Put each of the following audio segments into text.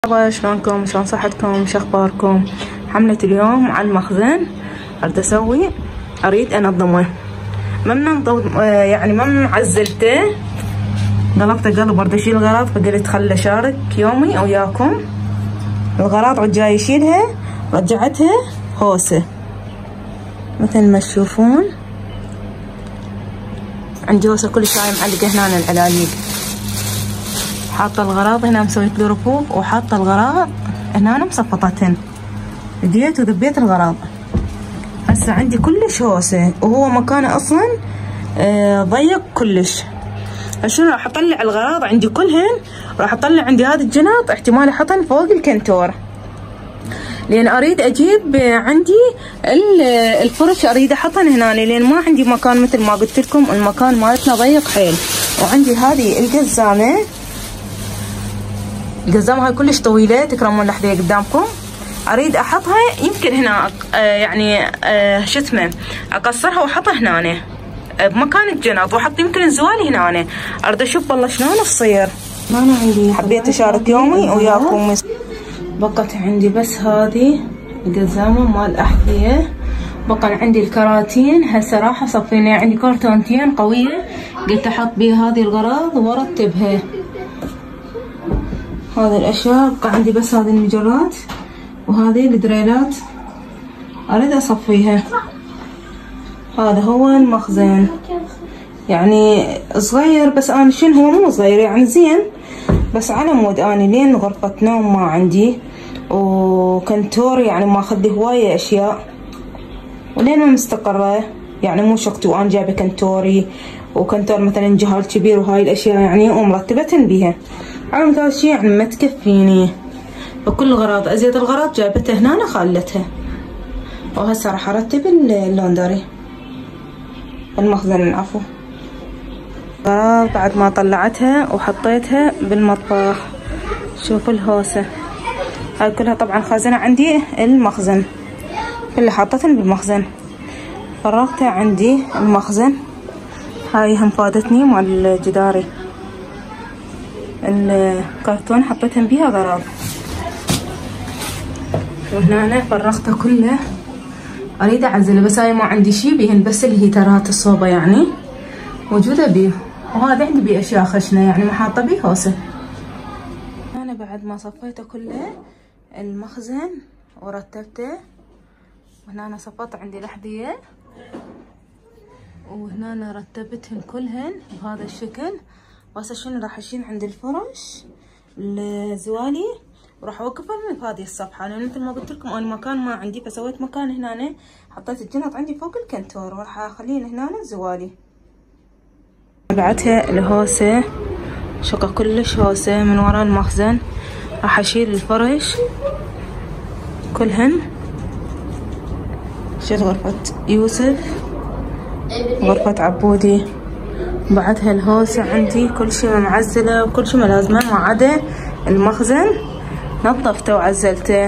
مرحبا، شلونكم؟ شلون صحتكم؟ شو اخباركم؟ حملة اليوم على المخزن اريد انظمه. ما عزلته، قلبته قلب اريد اشيل الغراض، فقلت خل اشارك يومي وياكم. الغراض عاد جاي اشيلها، رجعتها هوسه مثل ما تشوفون. عندي هوسه كل شوي معلقه هنا العلايق، حاطه الغراض هنا، مسويت له رفوف وحاطه الغراض هنا مصفطتهن. جيت وذبيت الغراض. هسه عندي كلش هوسه، وهو مكانه اصلا ضيق كلش. شنو راح اطلع الغراض عندي كلهن، راح اطلع عندي هذا الجناط احتمال احطهن فوق الكنتور، لان اريد اجيب عندي الفرش اريد احطهن هنا، لان ما عندي مكان مثل ما قلت لكم، المكان مالتنا ضيق حيل. وعندي هذه القزامة هاي كلش طويلة، تكرمون لحظة قدامكم. اريد احطها يمكن هنا شو اسمه، اقصرها واحطها هنا بمكان الجناط، واحط يمكن الزوالي هنا. اريد اشوف والله شلون تصير. انا عندي حبيت اشارك يومي وياكم. بقت عندي بس هذه القزامة مال احذية، بقى عندي الكراتين. هسه راح اصفينها، عندي كرتونتين قوية قلت احط بيها هذه الغراض وارتبها. هذه الاشياء بقى عندي بس هذه المجرات وهذه الدريلات اريد اصفيها. هذا هو المخزن، يعني صغير بس انا شنو هو مو صغير يعني زين، بس على مود اني لين غرفة نوم ما عندي، وكنتور يعني ما اخذ هواية اشياء، ولين ما مستقرة يعني مو شقتي وانا جايبه كنتوري وكنتور مثلا جهال كبير وهاي الاشياء يعني ومرتبتن بيها. على هذا الشيء يعني ما تكفيني، وكل الغراض ازيد الغراض جايبتها هنا خلتها. وهسه راح ارتب اللوندري المخزن العفو. الغراض بعد ما طلعتها وحطيتها بالمطبخ، شوفوا الهوسه هاي كلها طبعا خازنة عندي المخزن، كلها حطتها بالمخزن. فرغتها عندي المخزن. هاي هم فادتني مال جداري، الكرتون حطيتهم بيها غراض. وهنا فرغته كله اريد اعزله، بس هاي ما عندي شي بيهن، بس الهيترات الصوبه يعني موجوده بيه. وهذا عندي بيه اشياء خشنه يعني ما حاطه بيه هوسه. انا بعد ما صفيته كله المخزن ورتبته، وهنا أنا صفطت عندي الاحذيه، وهنا أنا رتبتهن كلهن بهذا الشكل. وهسه شنو راح اشيل عند الفرش الزوالي وراح اوقفهم بهذه الصفحه، لان مثل ما قلت لكم انا مكان ما عندي، فسويت مكان هنا، حطيت الجنط عندي فوق الكنتور وراح اخليه هنا الزوالي. بعدها الهوسه شقه كلش هوسه من وراء المخزن، راح اشيل الفرش كلهن. شيل غرفه يوسف، غرفه عبودي، بعدها الهوسة عندي كل شي معزلة وكل شي ملازمة ما عدا المخزن نظفته وعزلته.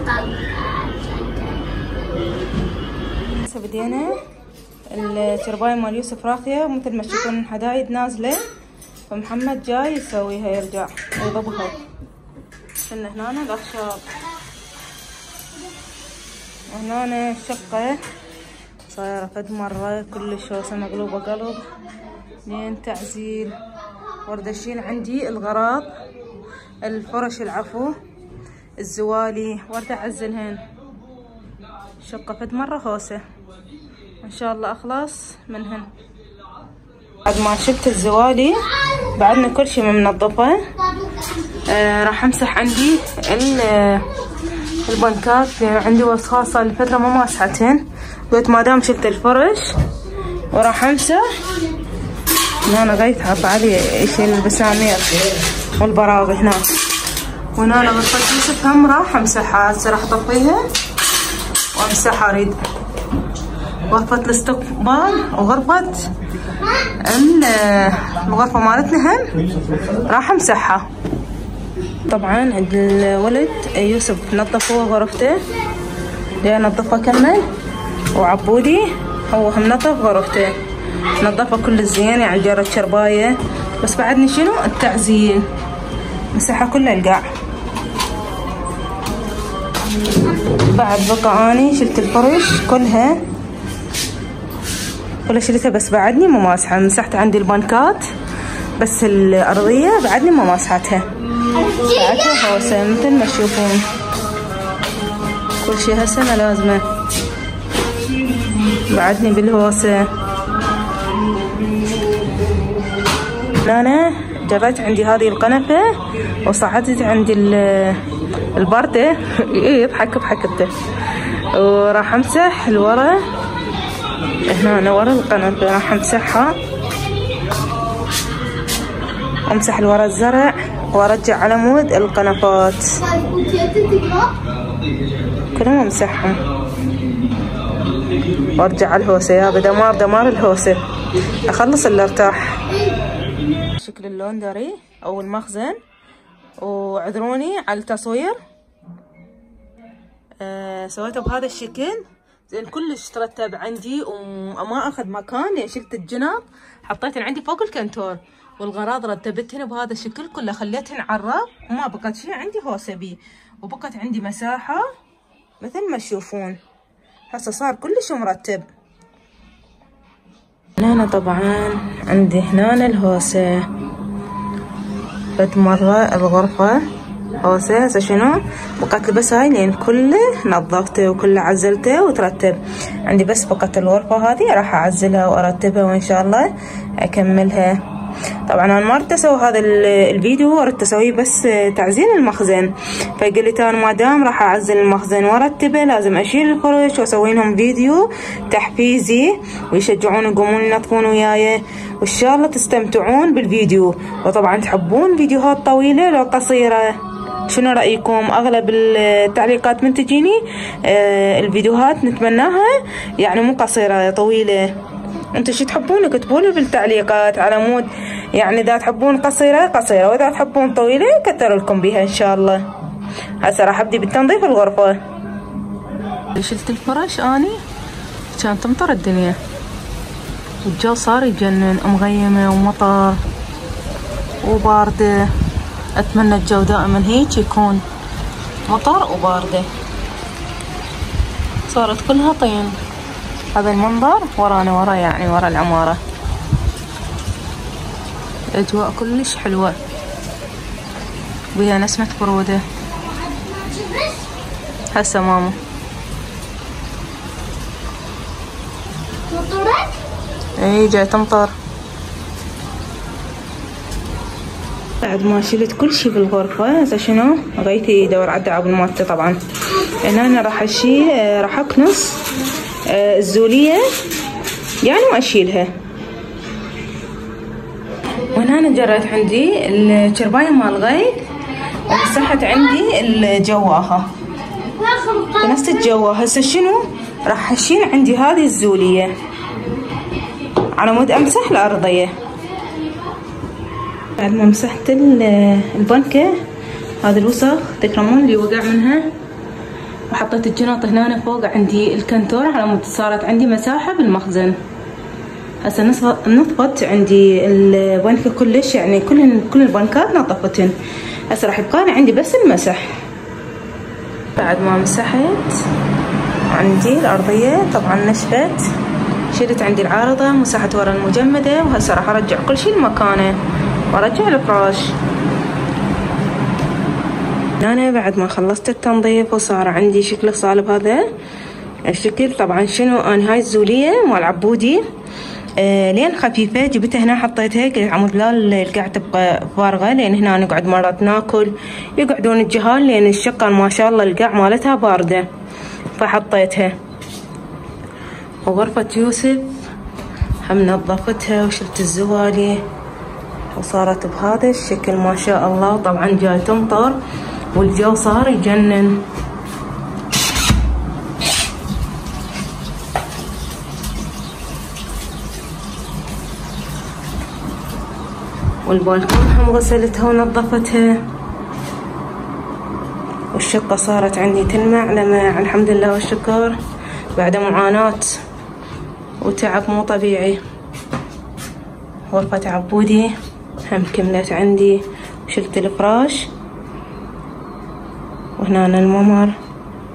هسه بدينا الشرباية مال يوسف راخية مثل ما تشوفون الحدايد نازلة، فمحمد جاي يسويها يرجع ويضبها. كنا هنا الأخشاب، وهنا الشقة صايرة فد مرة كلش هوسة مقلوبة قلب لين تعزيل. ورد اشيل عندي الغراض الفرش العفو الزوالي ورد اعزلهن. شقة فد مرة هوسة ان شاء الله اخلص منهن. بعد ما شلت الزوالي بعدنا كل شي منظفه، راح امسح عندي البنكات، عندي وسخة صار لي فترة ما مسحتهن، قلت ما دام شلت الفرش وراح امسح. هنا غيث حط علي يشيل البسامير والبراغي هنا. وهنا غرفة يوسف هم راح امسحها، هسه راح اطفيها وامسحها. اريد غرفة الاستقبال وغرفة الغرفة مالتنا هم راح امسحها. طبعا عند الولد يوسف نظف هو غرفته، ليه نظفها كمل، وعبودي هو هم نظف غرفته، نظفها كل الزين يعني جرت شرباية، بس بعدني شنو التعزيل مسحها كلها القاع. بعد بقى اني شلت الفرش كلها شلتها، بس بعدني ما ماسحه. مسحت عندي البنكات بس الارضيه بعدني ما ماسحتها، بعدها هوسه مثل ما تشوفون. كل شي هسه ما لازمه، بعدني بالهوسه. انا جريت عندي هذه القنفه وصعدت عندي البرده يضحك بحكبته، وراح امسح الورا هنا ورا القنفه، راح امسحها، امسح الورا الزرع وارجع على مود القنفات كلهم امسحهم وارجع على الهوسه. يا دمار الهوسه، اخلص اللي ارتاح. شكل اللوندري او المخزن، وعذروني على التصوير. سويته بهذا الشكل زين، كلش ترتب عندي وما اخذ مكان، يعني شلت الجنب حطيتهن عندي فوق الكنتور، والغراض رتبتهن بهذا الشكل كله، خليتهن عرب وما بقت شيء عندي هوسه بيه، وبقت عندي مساحه مثل ما تشوفون. هسه صار كلش مرتب. هنا طبعا عندي هنا الهوسه، بد مرة الغرفة هوسه. هسه شنو بقت بس هاي لين كله نظفته وكله عزلته وترتب عندي، بس بقت الغرفة هذه راح اعزلها وارتبها وان شاء الله اكملها. طبعا انا ما ردت اسوي هذا الفيديو، ردت اسويه بس تعزيل المخزن، فقلت انا ما دام راح اعزل المخزن وارتبه لازم اشيل الفرش واسوي لهم فيديو تحفيزي ويشجعون يقومون ينظفون وياي، وان شاء الله تستمتعون بالفيديو. وطبعا تحبون فيديوهات طويله لو قصيره؟ شنو رايكم؟ اغلب التعليقات من تجيني الفيديوهات نتمناها يعني مو قصيره طويله. انتوا شو تحبون اكتبولي بالتعليقات على مود يعني اذا تحبون قصيره قصيره، واذا تحبون طويله كتروا لكم بيها ان شاء الله. هسه راح ابدي بالتنظيف الغرفه. شلت الفرش اني كانت تمطر الدنيا، الجو صار يجنن، مغيمه ومطر وبارده. اتمنى الجو دائما هيك يكون مطر وبارده. صارت كلها طين. هذا المنظر ورانا، ورا يعني ورا العمارة، الأجواء كلش حلوة ويا نسمة برودة. هسه ماما مطرت؟ اي جاي تمطر. بعد ما شلت كل شي بالغرفة هسه شنو بغيت ادور على الدعابل مالتي. طبعا هنا انا راح راح اكنس الزولية يعني واشيلها. وهنا انا جريت عندي الشرباية مال غيث ومسحت عندي الجواها بنفس الجواه. هسه شنو راح اشيل عندي هذه الزولية على مود امسح الارضية. بعد ما مسحت البنكة هذا الوسخ تكرمون اللي وقع منها، وحطيت الجنط هنا فوق عندي الكنتور على مود صارت عندي مساحة بالمخزن. هسه نطفت عندي البنكة كلش، يعني كل البنكات نظفتهن. هسه راح يبقى عندي بس المسح. بعد ما مسحت عندي الارضية طبعا نشفت، شلت عندي العارضة مسحت ورا المجمدة، وهسه راح ارجع كل شي لمكانه وارجع الفراش. انا بعد ما خلصت التنظيف وصار عندي شكله صار بهذا الشكل. طبعا شنو انا هاي الزولية مال عبودي لين خفيفة جبتها هنا حطيتها، قلت عمود لا القاع تبقى فارغة، لين هنا نقعد مرات ناكل يقعدون الجهال، لين الشقة ما شاء الله القاع مالتها باردة فحطيتها. وغرفة يوسف هم نظفتها وشلت الزوالي وصارت بهذا الشكل ما شاء الله. طبعا جاي تمطر والجو صار يجنن. والبالكون هم غسلتها ونظفتها، والشقة صارت عندي تلمع لمع الحمد لله والشكر بعد معاناة وتعب مو طبيعي. غرفة عبودي هم كملت عندي، شلت الفراش وهنا الممر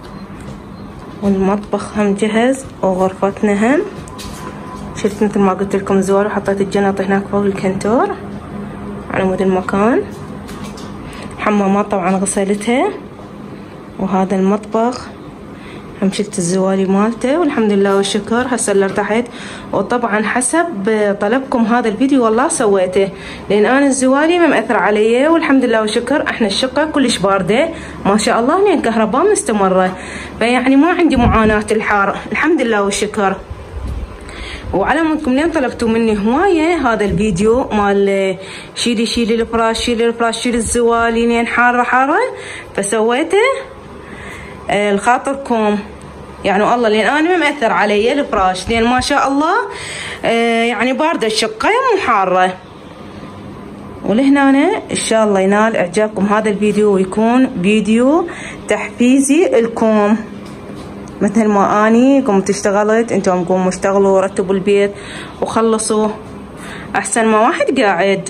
والمطبخ هم جهز وغرفتنا هم. شلت مثل ما قلت لكم الزوال وحطيت الجنط هناك فوق الكنتور على مود المكان. حمامات طبعا غسلتها. وهذا المطبخ هم شلت الزوالي مالته والحمد لله والشكر. هسه اللي ارتحت، وطبعا حسب طلبكم هذا الفيديو والله سويته، لان انا الزوالي ما مأثر علي والحمد لله والشكر. احنا الشقة كلش باردة ما شاء الله، لان الكهرباء مستمرة، فيعني ما عندي معاناة الحار الحمد لله والشكر. وعلى مودكم لين طلبتوا مني هواية هذا الفيديو مال شيلي الفراش، شيلي الزوالي لين حارة، فسويته لخاطركم يعني والله، لان انا ما مأثر علي الفراش، لان ما شاء الله يعني باردة الشقة مو حارة. ولهنا ان شاء الله ينال اعجابكم هذا الفيديو، ويكون فيديو تحفيزي لكم، مثل ما اني قمت اشتغلت انتم قوموا اشتغلوا ورتبوا البيت وخلصوا احسن ما واحد قاعد.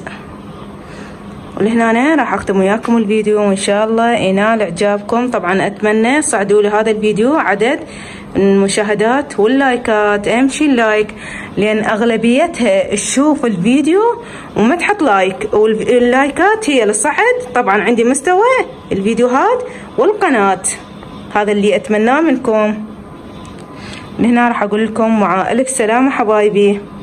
ولهنا راح اختم وياكم الفيديو، وان شاء الله ينال اعجابكم. طبعا اتمنى صعدوا لي هذا الفيديو عدد المشاهدات واللايكات، امشي اللايك، لان اغلبيتها تشوف الفيديو وما تحط لايك، واللايكات هي اللي صعد طبعا عندي مستوى الفيديوهات والقناة. هذا اللي اتمناه منكم. من هنا راح اقول لكم مع الف سلامة حبايبي.